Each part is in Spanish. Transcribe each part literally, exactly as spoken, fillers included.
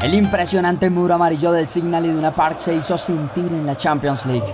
El impresionante muro amarillo del Signal Iduna Park se hizo sentir en la Champions League.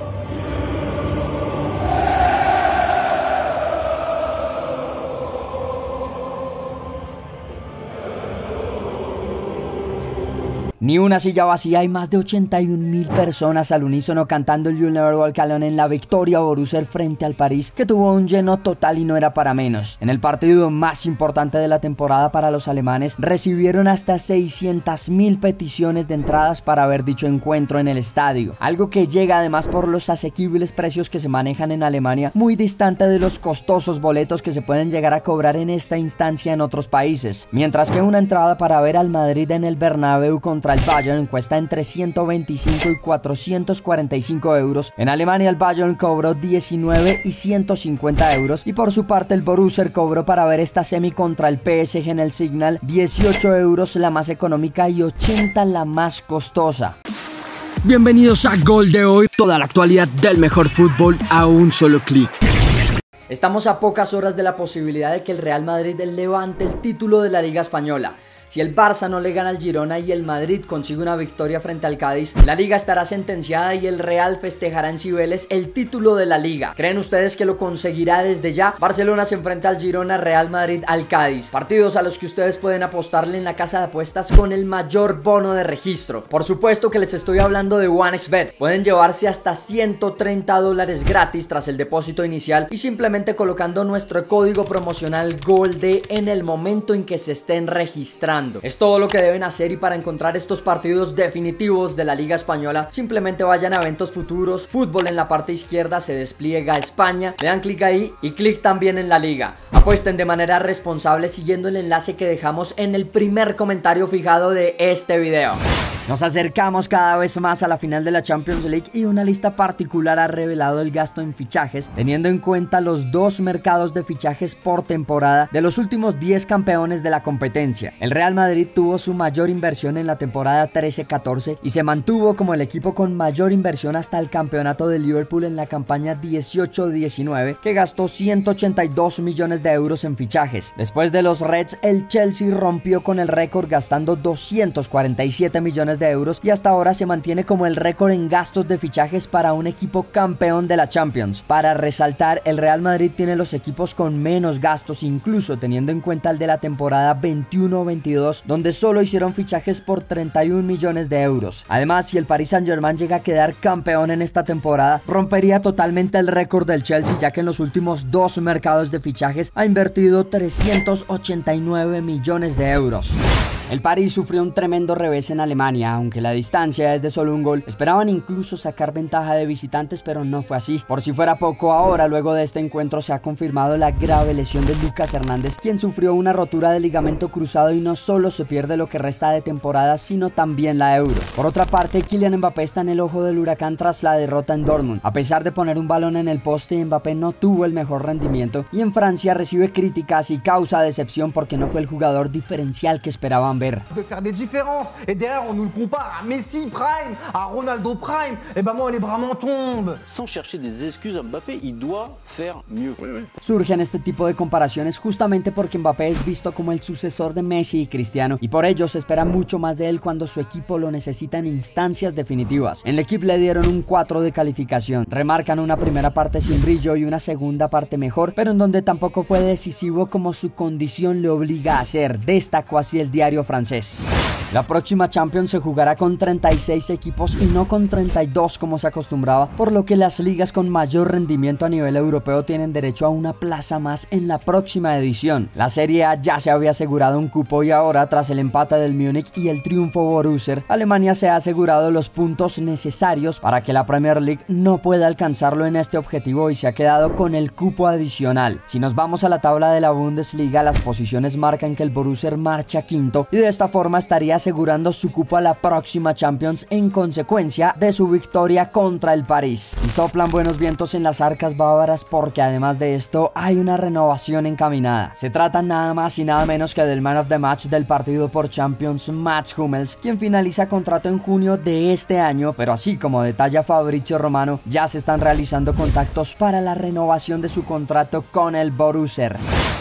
Ni una silla vacía, hay más de ochenta y un mil personas al unísono cantando el You'll Never Walk Alone en la victoria Borussia frente al París, que tuvo un lleno total y no era para menos. En el partido más importante de la temporada para los alemanes, recibieron hasta seiscientas mil peticiones de entradas para ver dicho encuentro en el estadio, algo que llega además por los asequibles precios que se manejan en Alemania, muy distante de los costosos boletos que se pueden llegar a cobrar en esta instancia en otros países, mientras que una entrada para ver al Madrid en el Bernabéu contra el Bayern cuesta entre ciento veinticinco y cuatrocientos cuarenta y cinco euros. En Alemania el Bayern cobró diecinueve y ciento cincuenta euros, y por su parte el Borussia cobró para ver esta semi contra el P S G en el Signal dieciocho euros la más económica y ochenta la más costosa. Bienvenidos a Gol de Hoy, toda la actualidad del mejor fútbol a un solo clic. Estamos a pocas horas de la posibilidad de que el Real Madrid levante el título de la Liga Española. Si el Barça no le gana al Girona y el Madrid consigue una victoria frente al Cádiz, la Liga estará sentenciada y el Real festejará en Cibeles el título de la Liga. ¿Creen ustedes que lo conseguirá desde ya? Barcelona se enfrenta al Girona, Real Madrid al Cádiz. Partidos a los que ustedes pueden apostarle en la casa de apuestas con el mayor bono de registro. Por supuesto que les estoy hablando de OneXBet. Pueden llevarse hasta ciento treinta dólares gratis tras el depósito inicial y simplemente colocando nuestro código promocional GOLDE en el momento en que se estén registrando. Es todo lo que deben hacer, y para encontrar estos partidos definitivos de la Liga Española simplemente vayan a eventos futuros, fútbol en la parte izquierda, se despliega España, le dan clic ahí y clic también en la Liga. Apuesten de manera responsable siguiendo el enlace que dejamos en el primer comentario fijado de este video. Nos acercamos cada vez más a la final de la Champions League y una lista particular ha revelado el gasto en fichajes, teniendo en cuenta los dos mercados de fichajes por temporada de los últimos diez campeones de la competencia. El Real Madrid tuvo su mayor inversión en la temporada trece catorce y se mantuvo como el equipo con mayor inversión hasta el campeonato de Liverpool en la campaña dieciocho diecinueve, que gastó ciento ochenta y dos millones de euros en fichajes. Después de los Reds, el Chelsea rompió con el récord gastando doscientos cuarenta y siete millones de euros y hasta ahora se mantiene como el récord en gastos de fichajes para un equipo campeón de la Champions. Para resaltar, el Real Madrid tiene los equipos con menos gastos, incluso teniendo en cuenta el de la temporada veintiuno veintidós, donde solo hicieron fichajes por treinta y un millones de euros. Además, si el Paris Saint-Germain llega a quedar campeón en esta temporada, rompería totalmente el récord del Chelsea, ya que en los últimos dos mercados de fichajes ha invertido trescientos ochenta y nueve millones de euros. El París sufrió un tremendo revés en Alemania, aunque la distancia es de solo un gol. Esperaban incluso sacar ventaja de visitantes, pero no fue así. Por si fuera poco, ahora luego de este encuentro se ha confirmado la grave lesión de Lucas Hernández, quien sufrió una rotura de ligamento cruzado y no solo se pierde lo que resta de temporada, sino también la Euro. Por otra parte, Kylian Mbappé está en el ojo del huracán tras la derrota en Dortmund. A pesar de poner un balón en el poste, Mbappé no tuvo el mejor rendimiento y en Francia recibe críticas y causa decepción porque no fue el jugador diferencial que esperaban ver. De faire des différences, et derrière on nous le compare à Messi Prime, à Ronaldo Prime, et ben moi les bras m'en tombent. Sans chercher des excuses à Mbappé, il doit faire mieux. Oui, oui. Surgen este tipo de comparaciones justamente porque Mbappé es visto como el sucesor de Messi y Cristiano, y por ello se espera mucho más de él cuando su equipo lo necesita en instancias definitivas. En el equipo le dieron un cuatro de calificación, remarcan una primera parte sin brillo y una segunda parte mejor, pero en donde tampoco fue decisivo como su condición le obliga a ser, destacó así el diario francés. La próxima Champions se jugará con treinta y seis equipos y no con treinta y dos como se acostumbraba, por lo que las ligas con mayor rendimiento a nivel europeo tienen derecho a una plaza más en la próxima edición. La Serie A ya se había asegurado un cupo y ahora, tras el empate del Múnich y el triunfo Borussia, Alemania se ha asegurado los puntos necesarios para que la Premier League no pueda alcanzarlo en este objetivo y se ha quedado con el cupo adicional. Si nos vamos a la tabla de la Bundesliga, las posiciones marcan que el Borussia marcha quinto y de esta forma estaría asegurando su cupo a la próxima Champions en consecuencia de su victoria contra el París. Y soplan buenos vientos en las arcas bávaras porque además de esto hay una renovación encaminada. Se trata nada más y nada menos que del Man of the Match del partido por Champions, Mats Hummels, quien finaliza contrato en junio de este año, pero así como detalla Fabrizio Romano, ya se están realizando contactos para la renovación de su contrato con el Borussia.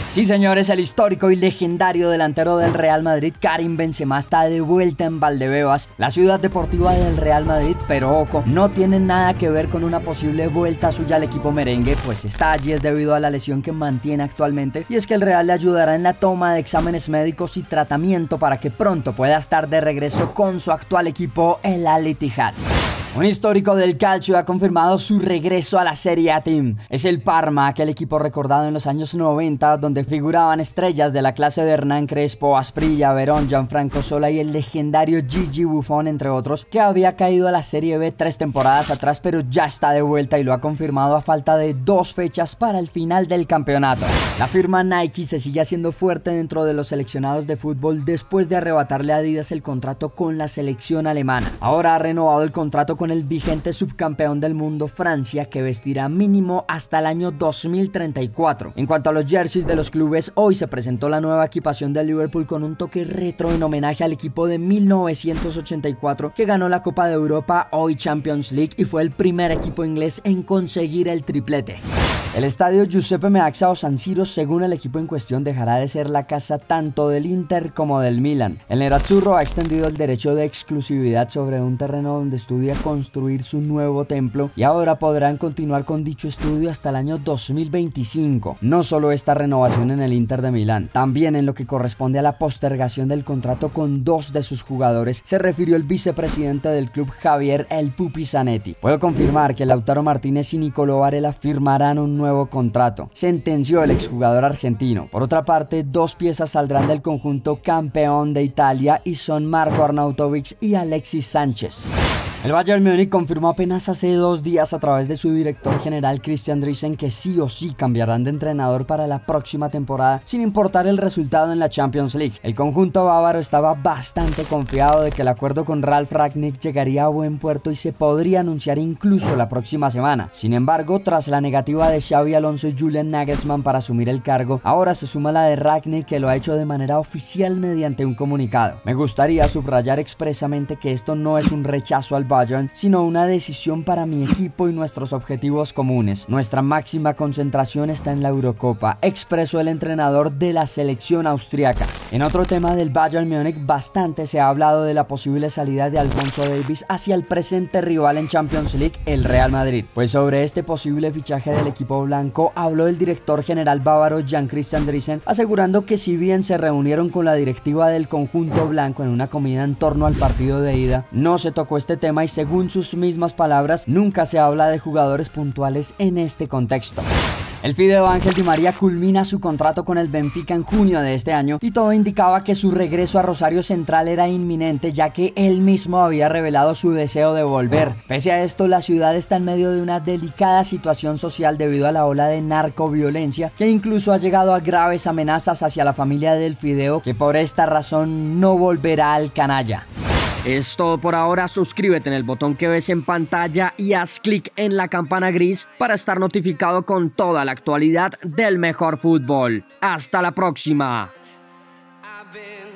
Sí, señores, el histórico y legendario delantero del Real Madrid, Karim Benzema, está de vuelta en Valdebebas, la ciudad deportiva del Real Madrid, pero ojo, no tiene nada que ver con una posible vuelta suya al equipo merengue, pues está allí es debido a la lesión que mantiene actualmente, y es que el Real le ayudará en la toma de exámenes médicos y tratamiento para que pronto pueda estar de regreso con su actual equipo, el Al-Ittihad. Un histórico del calcio ha confirmado su regreso a la Serie A Team. Es el Parma, aquel equipo recordado en los años noventa, donde figuraban estrellas de la clase de Hernán Crespo, Asprilla, Verón, Gianfranco Sola y el legendario Gigi Buffon, entre otros, que había caído a la Serie B tres temporadas atrás, pero ya está de vuelta y lo ha confirmado a falta de dos fechas para el final del campeonato. La firma Nike se sigue haciendo fuerte dentro de los seleccionados de fútbol después de arrebatarle a Adidas el contrato con la selección alemana. Ahora ha renovado el contrato con el vigente subcampeón del mundo Francia, que vestirá mínimo hasta el año dos mil treinta y cuatro. En cuanto a los jerseys de los clubes, hoy se presentó la nueva equipación del Liverpool con un toque retro en homenaje al equipo de mil novecientos ochenta y cuatro que ganó la Copa de Europa, hoy Champions League, y fue el primer equipo inglés en conseguir el triplete. El estadio Giuseppe Meazza o San Siro, según el equipo en cuestión, dejará de ser la casa tanto del Inter como del Milan. El nerazzurro ha extendido el derecho de exclusividad sobre un terreno donde estudia construir su nuevo templo y ahora podrán continuar con dicho estudio hasta el año dos mil veinticinco. No solo esta renovación en el Inter de Milán, también en lo que corresponde a la postergación del contrato con dos de sus jugadores, se refirió el vicepresidente del club, Javier El Pupi Zanetti. Puedo confirmar que Lautaro Martínez y Nicolò Varela firmarán un nuevo contrato, sentenció el exjugador argentino. Por otra parte, dos piezas saldrán del conjunto campeón de Italia y son Marco Arnautovic y Alexis Sánchez. El Bayern Múnich confirmó apenas hace dos días a través de su director general Christian Driesen que sí o sí cambiarán de entrenador para la próxima temporada, sin importar el resultado en la Champions League. El conjunto bávaro estaba bastante confiado de que el acuerdo con Ralf Rangnick llegaría a buen puerto y se podría anunciar incluso la próxima semana. Sin embargo, tras la negativa de Xabi Alonso y Julian Nagelsmann para asumir el cargo, ahora se suma la de Rangnick, que lo ha hecho de manera oficial mediante un comunicado. Me gustaría subrayar expresamente que esto no es un rechazo al Bayern, sino una decisión para mi equipo y nuestros objetivos comunes. Nuestra máxima concentración está en la Eurocopa, expresó el entrenador de la selección austriaca. En otro tema del Bayern Múnich, bastante se ha hablado de la posible salida de Alphonso Davies hacia el presente rival en Champions League, el Real Madrid. Pues sobre este posible fichaje del equipo blanco habló el director general bávaro Jan-Christian Driesen, asegurando que si bien se reunieron con la directiva del conjunto blanco en una comida en torno al partido de ida, no se tocó este tema y según sus mismas palabras, nunca se habla de jugadores puntuales en este contexto. El Fideo Ángel Di María culmina su contrato con el Benfica en junio de este año y todo indicaba que su regreso a Rosario Central era inminente, ya que él mismo había revelado su deseo de volver. Pese a esto, la ciudad está en medio de una delicada situación social debido a la ola de narcoviolencia que incluso ha llegado a graves amenazas hacia la familia del Fideo, que por esta razón no volverá al canalla. Es todo por ahora, suscríbete en el botón que ves en pantalla y haz clic en la campana gris para estar notificado con toda la actualidad del mejor fútbol. ¡Hasta la próxima!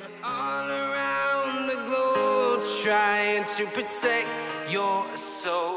Trying to protect your soul.